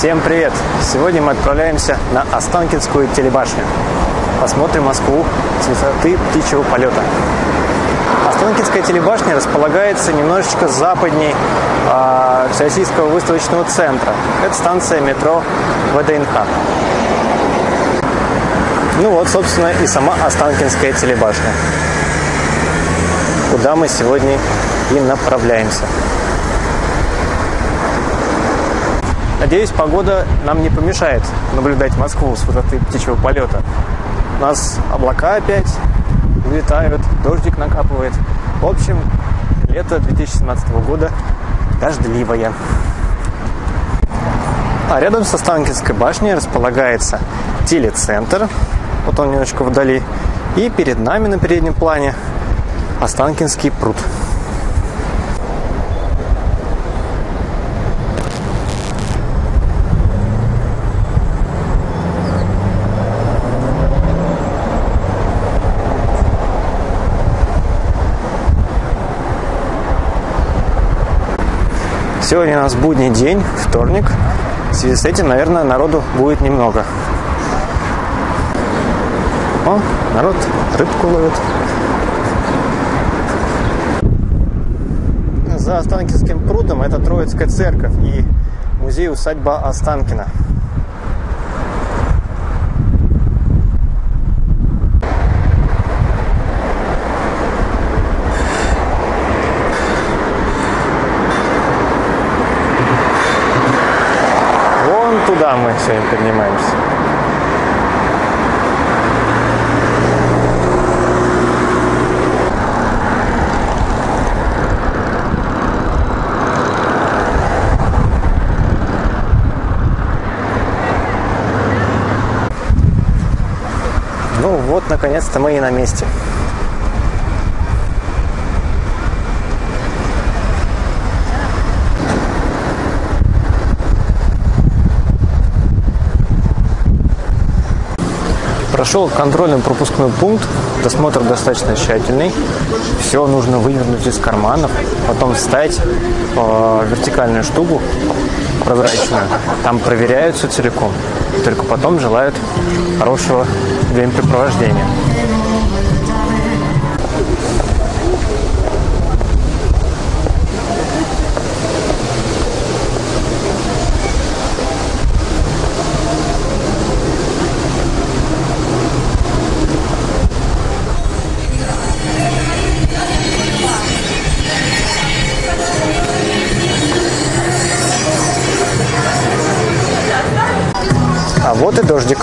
Всем привет! Сегодня мы отправляемся на Останкинскую телебашню. Посмотрим Москву с высоты птичьего полета. Останкинская телебашня располагается немножечко западней Всероссийского выставочного центра. Это станция метро ВДНХ. Ну вот, собственно, и сама Останкинская телебашня, куда мы сегодня и направляемся. Надеюсь, погода нам не помешает наблюдать Москву с высоты птичьего полета. У нас облака опять улетают, дождик накапывает. В общем, лето 2017 года дождливое. А рядом с Останкинской башней располагается телецентр. Вот он немножечко вдали. И перед нами на переднем плане Останкинский пруд. Сегодня у нас будний день, вторник. В связи с этим, наверное, народу будет немного. О, народ рыбку ловит. За Останкинским прудом это Троицкая церковь и музей-усадьба Останкино. Туда мы сегодня поднимаемся. Ну вот, наконец-то мы и на месте. Прошел контрольно-пропускной пункт, досмотр достаточно тщательный. Все нужно вывернуть из карманов, потом вставить в вертикальную штуку прозрачную. Там проверяют все целиком. Только потом желают хорошего времяпрепровождения. А вот и дождик.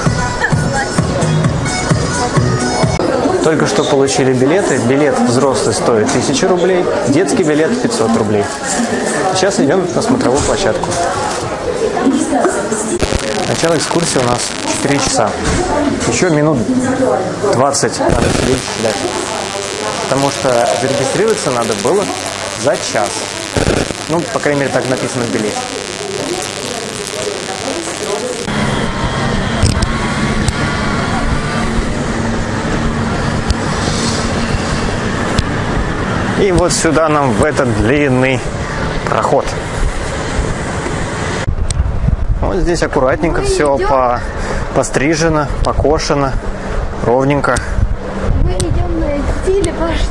Только что получили билеты. Билет взрослый стоит 1000 рублей, детский билет 500 рублей. Сейчас идем на смотровую площадку. Начало экскурсии у нас 4 часа. Еще минут 20 надо сидеть ждать. Потому что зарегистрироваться надо было за час. Ну, по крайней мере, так написано в билете. И вот сюда нам в этот длинный проход. Вот здесь аккуратненько все пострижено, покошено, ровненько. Мы идем на телебашню.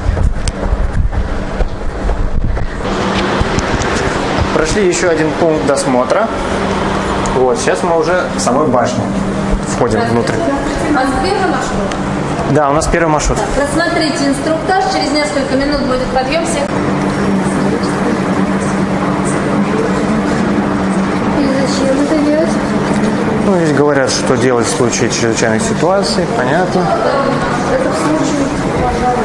Прошли еще один пункт досмотра. Вот, сейчас мы уже в самой башне входим внутрь. У вас первый маршрут? Да, у нас первый маршрут. Просмотрите инструктаж, через несколько минут будет подъем всех. И зачем это делать? Ну, здесь говорят, что делать в случае чрезвычайных ситуаций, понятно. Это в случае пожара.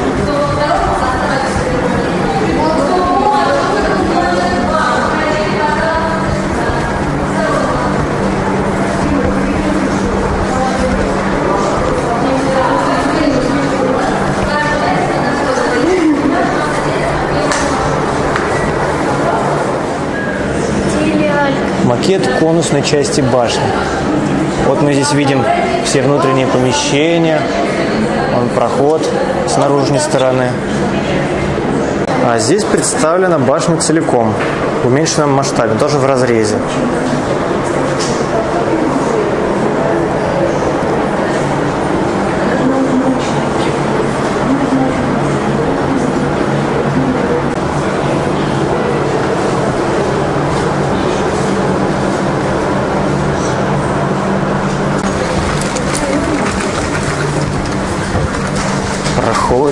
Макет конусной части башни. Вот мы здесь видим все внутренние помещения. Вон проход с наружной стороны. А здесь представлена башня целиком, в уменьшенном масштабе, тоже в разрезе.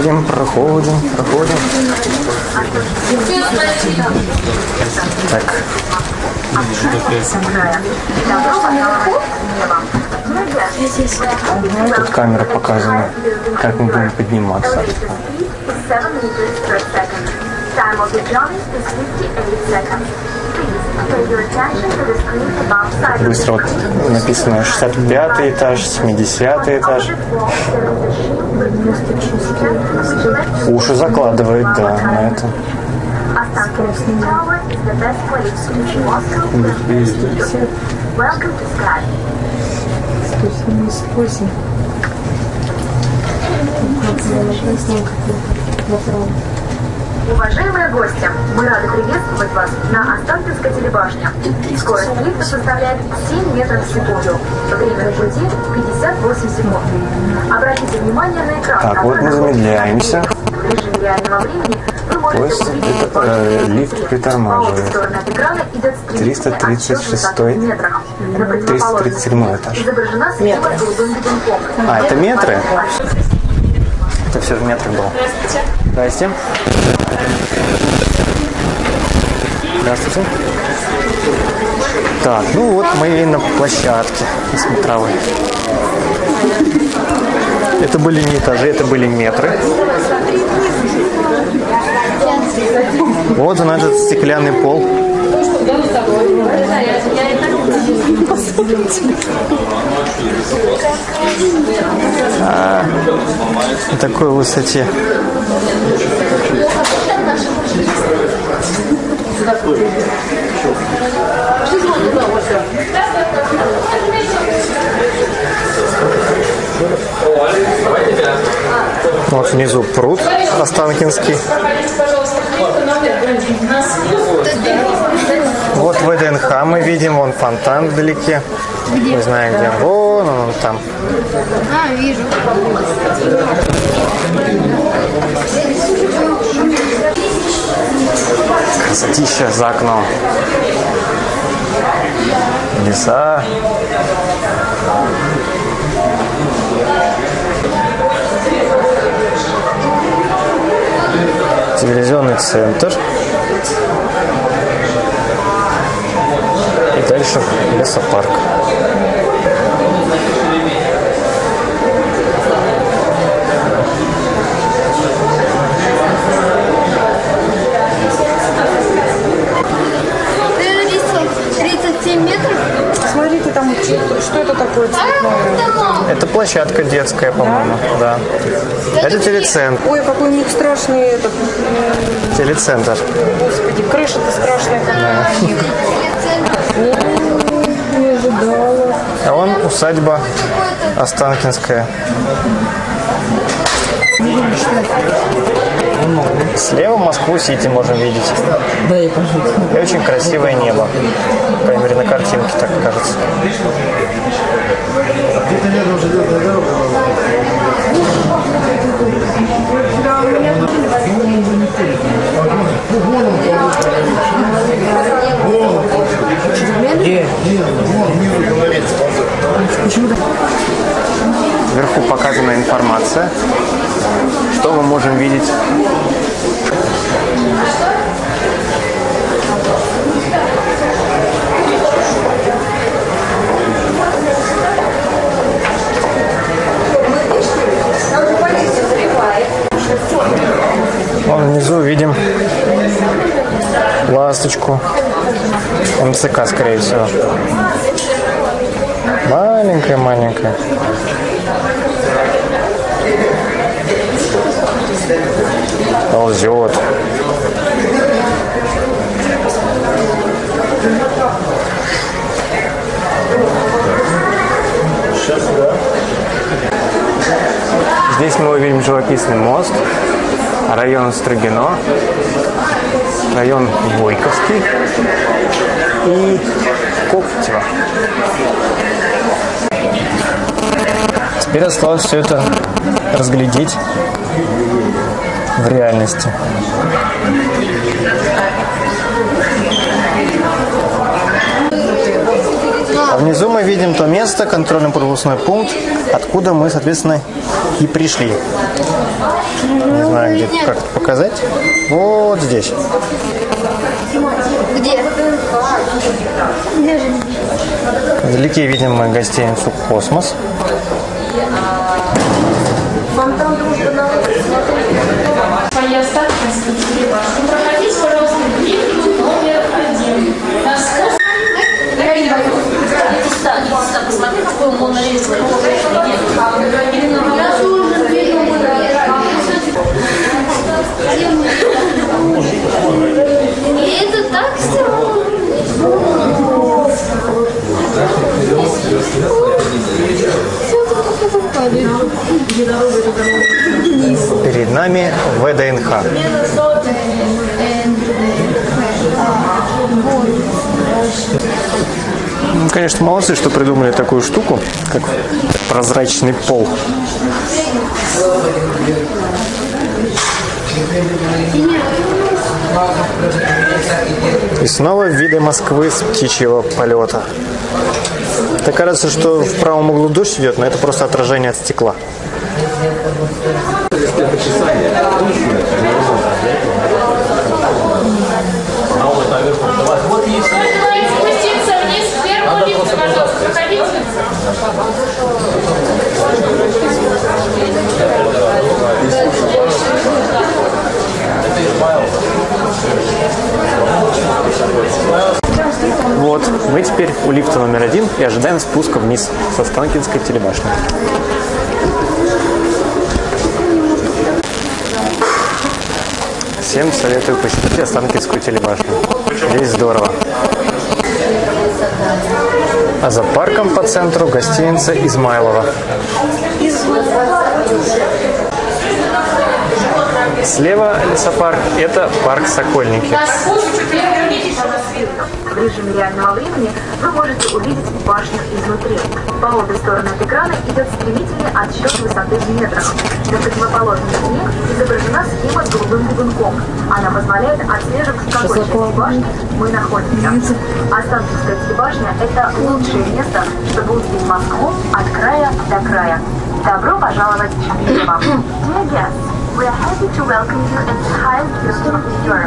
Проходим. Так. Тут камера показывает, как мы будем подниматься. Быстро вот написано 65-й этаж, 70-й этаж. Уши закладывает, да, на это. Уважаемые гости, мы рады приветствовать вас на Останкинской телебашне. Скорость лифта составляет 7 метров в секунду. Время пути 58 секунд. Обратите внимание на экран. Так, вот мы замедляемся. В режиме реального времени вы можете увидеть лифт притормаживает. 336-й, 337 этаж. А, это метры? Это все в метрах было. Здрасте. Здравствуйте. Так, ну вот мы на площадке смотровой. Это были не этажи, это были метры. Вот он, этот стеклянный пол. На такой высоте. Вот внизу пруд Останкинский. Вот ВДНХ мы видим, вон фонтан вдалеке. Не знаю где. Вон он там. А, вижу. Красотища за окном. Леса. Телевизионный центр. И дальше лесопарк. Смотрите, там что это такое цветное? Это площадка детская, по-моему, да. Это телецентр. Ой, какой у них страшный этот. Телецентр. Господи, крыша-то страшная. Да. Не ожидала. А вон усадьба Останкинская. Слева Москву-Сити можем видеть. Да, я покажу. И очень красивое небо. По крайней мере, на картинке так кажется. Вверху показана информация, что мы можем видеть. Вон внизу видим ласточку. МЦК, скорее всего. Маленькая. Ползет. Здесь мы увидим живописный мост, район Строгино, район Бойковский и Коптево. Теперь осталось все это разглядеть в реальности. А внизу мы видим то место, контрольно-пропускной пункт, откуда мы, соответственно, и пришли. Не знаю, где как показать. Вот здесь. Где? Где же? Вдалеке видим мы гостиницу «Космос». Свои Останкинской телебашни. Проходите, пожалуйста, в лифт номер 1. На спуск. Посмотри, какой Мона Лиза. Это так сделано? Перед нами ВДНХ. Ну, конечно, молодцы, что придумали такую штуку, как прозрачный пол. И снова виды Москвы с птичьего полета. Так кажется, что в правом углу дождь идет, но это просто отражение от стекла. Спуститься вниз с первого лифта, пожалуйста, проходите. Вот, мы теперь у лифта номер 1 и ожидаем спуска вниз с Останкинской телебашни. Всем советую посетить Останкинскую телебашню. Здесь здорово. А за парком по центру гостиница «Измайлова». Слева лесопарк – это парк «Сокольники». В режиме реального времени вы можете увидеть башню изнутри. По обе стороны от экрана идет стремительный отсчет высоты в метрах. На противоположной стене изображена схема с голубым бегунком. Она позволяет отслеживать, в какой части башни мы находимся. Останкинская телебашня – это лучшее место, чтобы увидеть Москву от края до края. Добро пожаловать в Киево! Dear guests, we are happy to welcome you in the highest beauty of Europe.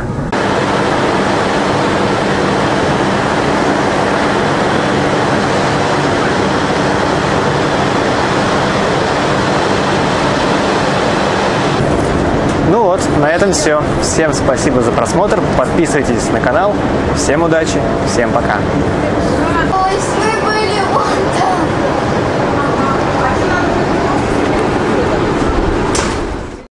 Ну вот, на этом все. Всем спасибо за просмотр. Подписывайтесь на канал. Всем удачи, всем пока.